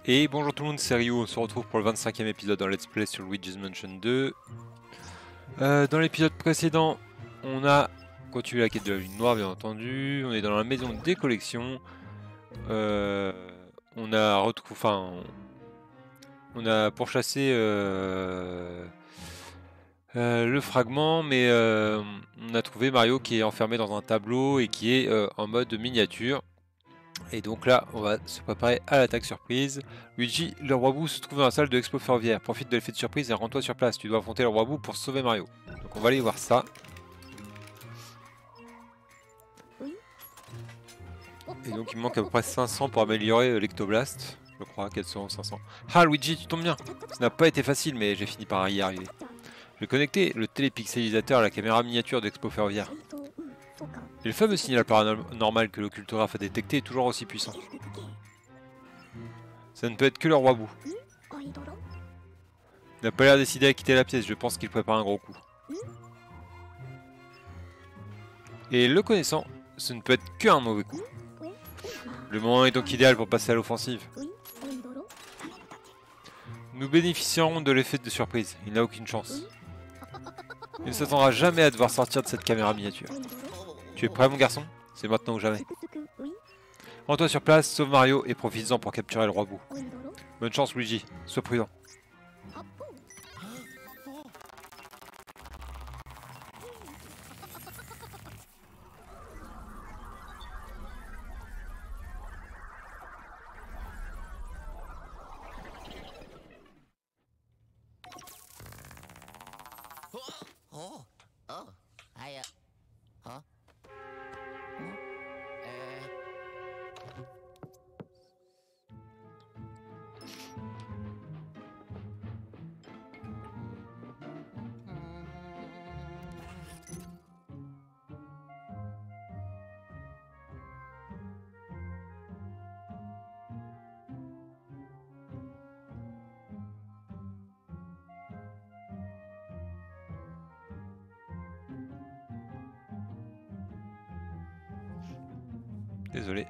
Et bonjour tout le monde, c'est Ryu, on se retrouve pour le 25e épisode dans Let's Play sur Luigi's Mansion 2. Dans l'épisode précédent, on a continué la quête de la lune noire bien entendu, on est dans la maison des collections. On a retrouvé, enfin, on a pourchassé le fragment, mais on a trouvé Mario qui est enfermé dans un tableau et qui est en mode miniature. Et donc là, on va se préparer à l'attaque surprise. Luigi, le roi Boo se trouve dans la salle de l'expo ferroviaire. Profite de l'effet de surprise et rends-toi sur place. Tu dois affronter le roi Boo pour sauver Mario. Donc on va aller voir ça. Et donc il me manque à peu près 500 pour améliorer l'Ectoblast. Je crois, 400 ou 500. Ah Luigi, tu tombes bien. Ça n'a pas été facile, mais j'ai fini par y arriver. Je vais connecter le télépixelisateur à la caméra miniature d'expo ferroviaire. Et le fameux signal paranormal que l'occultographe a détecté est toujours aussi puissant. Ça ne peut être que le roi Boo. Il n'a pas l'air décidé à quitter la pièce, je pense qu'il prépare un gros coup. Et le connaissant, ce ne peut être qu'un mauvais coup. Le moment est donc idéal pour passer à l'offensive. Nous bénéficierons de l'effet de surprise, il n'a aucune chance. Il ne s'attendra jamais à devoir sortir de cette caméra miniature. Tu es prêt mon garçon? C'est maintenant ou jamais. Rends-toi sur place, sauve Mario et profites-en pour capturer le roi Boo. Bonne chance Luigi, sois prudent. Désolé.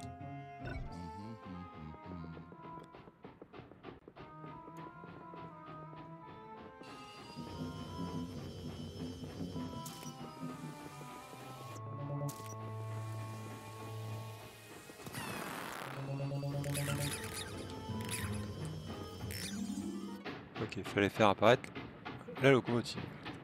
Ok, il fallait faire apparaître la locomotive.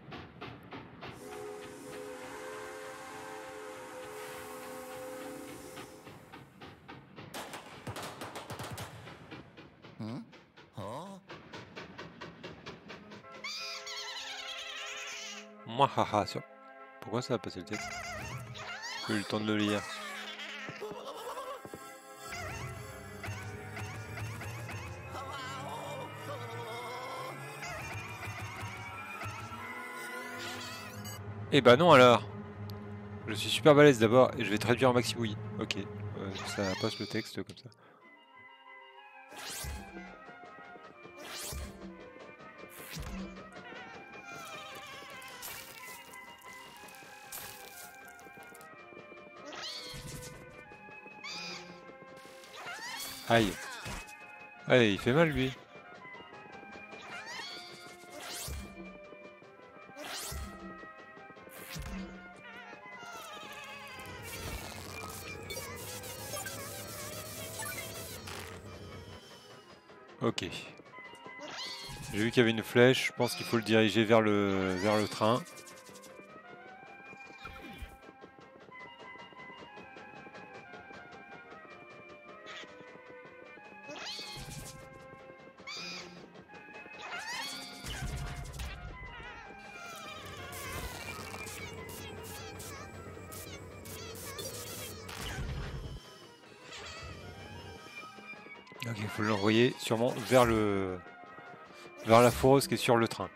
Moi, haha, sur... Pourquoi ça a passé le texte? J'ai eu le temps de le lire. Eh bah non alors. Je suis super balèze d'abord et je vais traduire en maxi bouillie. Ok, ça passe le texte comme ça. Aïe. Allez, il fait mal lui. Ok. J'ai vu qu'il y avait une flèche, je pense qu'il faut le diriger vers le train. Ok, il faut l'envoyer sûrement vers la foreuse qui est sur le train.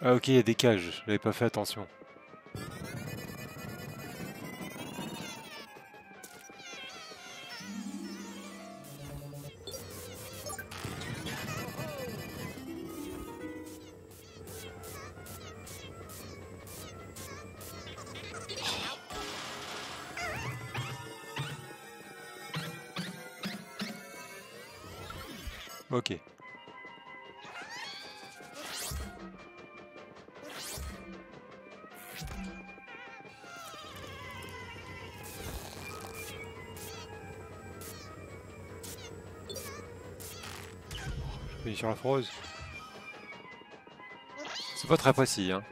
Ah ok, il y a des cages, j'avais pas fait attention. Ok. Je vais sur la foreuse. C'est pas très précis, hein.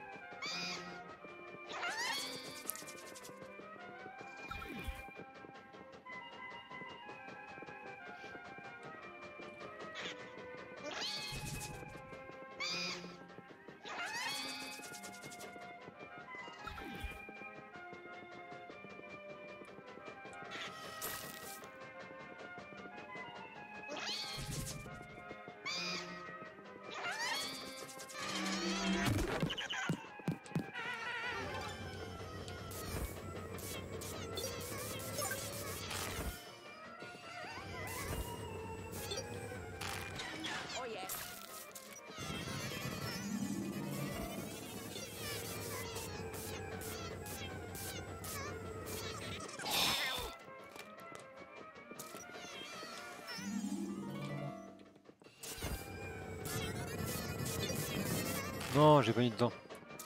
Non, j'ai pas mis dedans.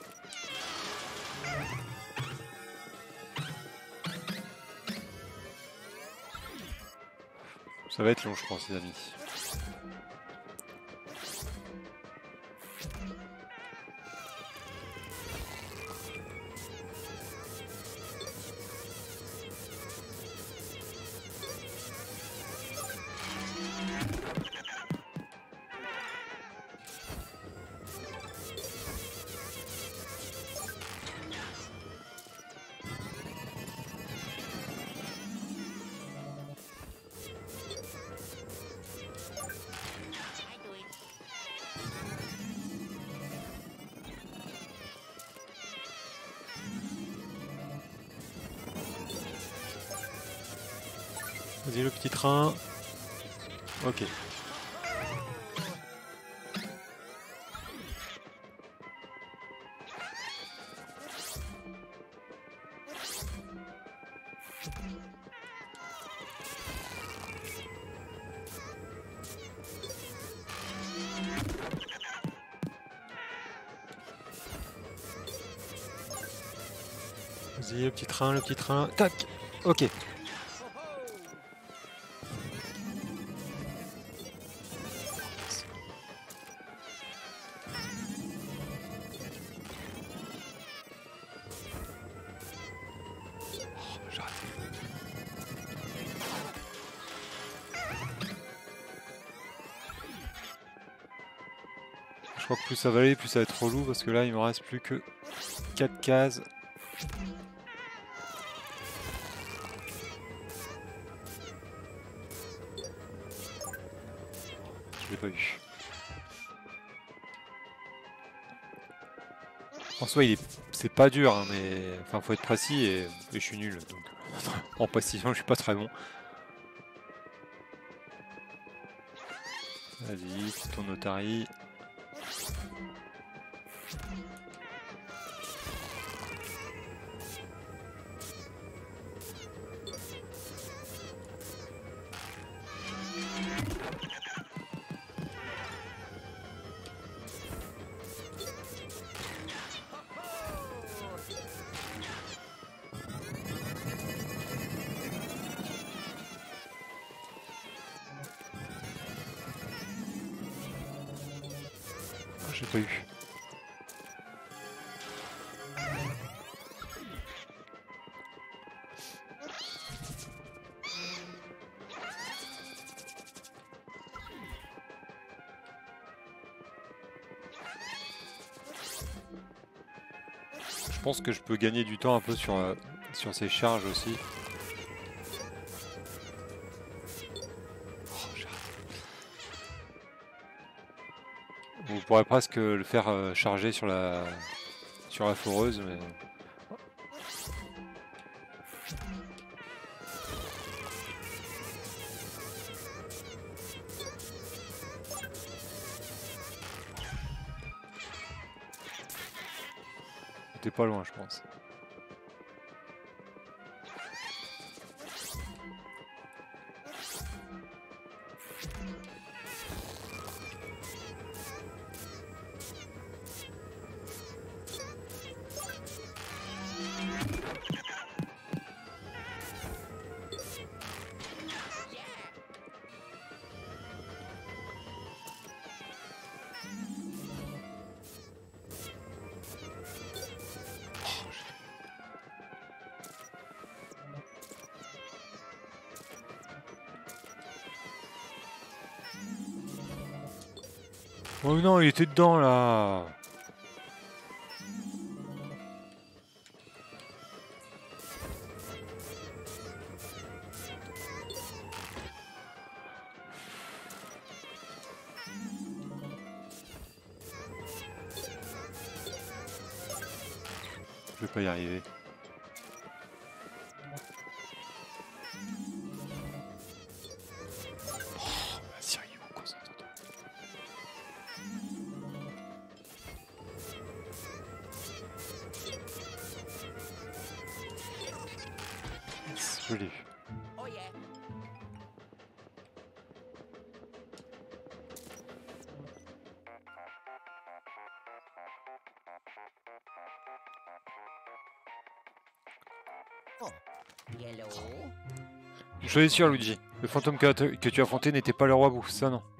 Ça va être long, je pense, les amis. Vas-y, le petit train. Ok. Vas-y, le petit train, le petit train. Tac. Ok. Je crois que plus ça va aller, plus ça va être relou parce que là il me reste plus que 4 cases. Je l'ai pas eu. En soi c'est pas dur hein, mais enfin faut être précis et je suis nul donc en précision je suis pas très bon. Vas-y, ton notari. J'ai pas eu. Je pense que je peux gagner du temps un peu sur ces charges aussi. Oh, pourrais presque le faire charger sur la foreuse, mais... T'es pas loin, je pense. Oh non, il était dedans là. Je vais pas y arriver. Je l'ai vu. Une chose est sûre, Luigi. Le fantôme que tu as affronté n'était pas le roi Boo, ça non.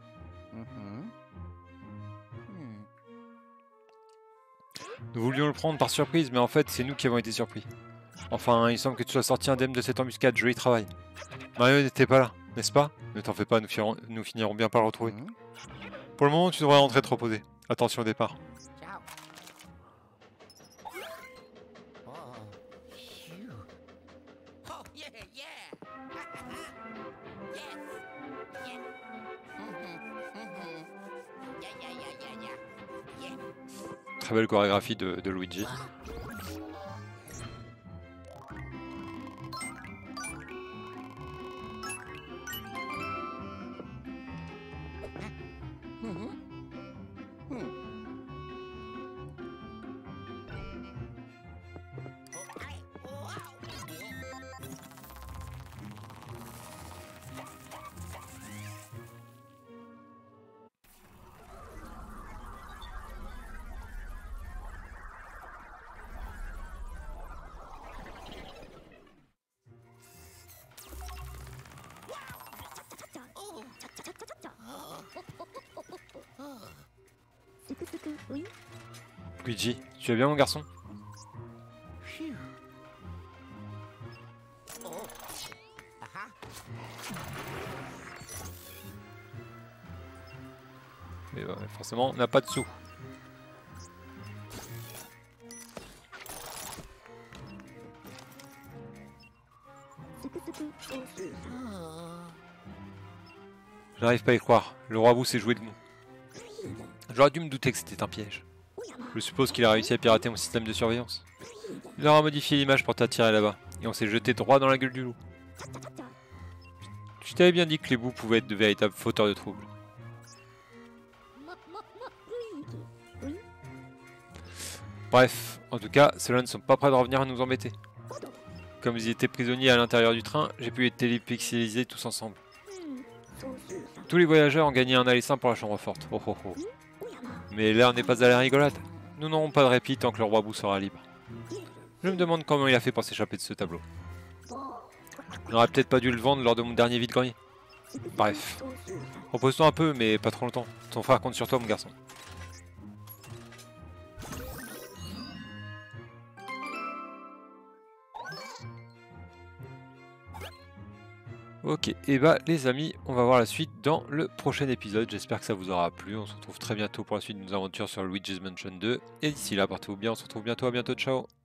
Nous voulions le prendre par surprise, mais en fait, c'est nous qui avons été surpris. Enfin, il semble que tu sois sorti indemne de cette embuscade, joli travail. Mario n'était pas là, n'est-ce pas? Ne t'en fais pas, nous finirons bien par le retrouver. Pour le moment, tu devrais rentrer te reposer. Attention au départ. Très belle chorégraphie de Luigi. Luigi, tu vas bien mon garçon? Mais forcément, on n'a pas de sous. J'arrive pas à y croire. Le roi Boo s'est joué de nous. J'aurais dû me douter que c'était un piège. Je suppose qu'il a réussi à pirater mon système de surveillance. Il aura modifié l'image pour t'attirer là-bas. Et on s'est jeté droit dans la gueule du loup. Je t'avais bien dit que les bouts pouvaient être de véritables fauteurs de troubles. Bref, en tout cas, ceux-là ne sont pas prêts de revenir à nous embêter. Comme ils étaient prisonniers à l'intérieur du train, j'ai pu les télépixeliser tous ensemble. Tous les voyageurs ont gagné un aller simple pour la chambre forte. Oh oh oh. Mais l'air n'est pas à la rigolade. Nous n'aurons pas de répit tant que le roi Boo sera libre. Je me demande comment il a fait pour s'échapper de ce tableau. On n'aurait peut-être pas dû le vendre lors de mon dernier vide-grenier. Bref. Repose-toi un peu, mais pas trop longtemps. Ton frère compte sur toi, mon garçon. Ok, et bah les amis, on va voir la suite dans le prochain épisode. J'espère que ça vous aura plu. On se retrouve très bientôt pour la suite de nos aventures sur Luigi's Mansion 2. Et d'ici là, portez-vous bien, on se retrouve bientôt, à bientôt, ciao.